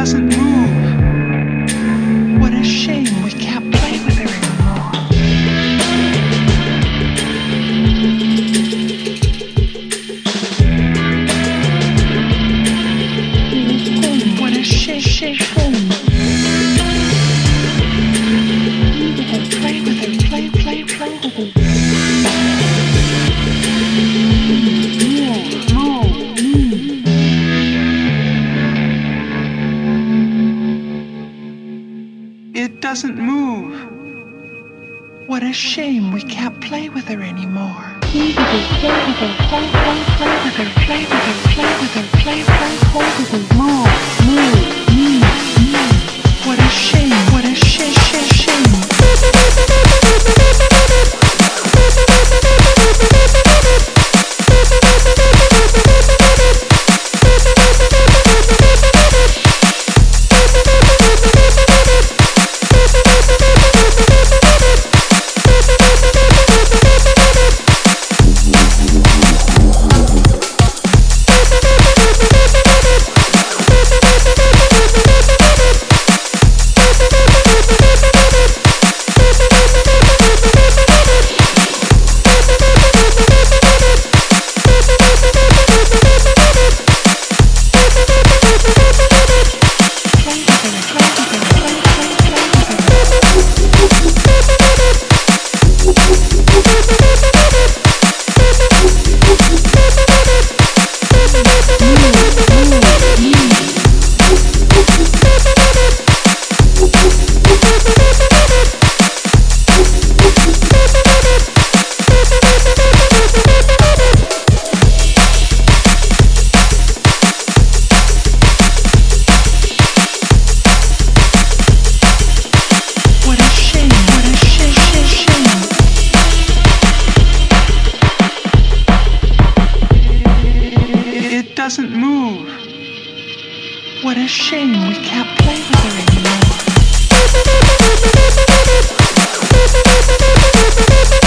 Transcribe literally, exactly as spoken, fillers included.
doesn't move. What a shame we can't play with her anymore. What a shame, shame, shame. Play with her, play, play, play with her. It doesn't move. What a shame we can't play with her anymore. Play with her, play with her, play, play, play with her, play with her, play with her, play, play, play with her. Move, move, move, move. What a shame, what a shame, shame, shame. Doesn't move. What a shame we can't play with her anymore.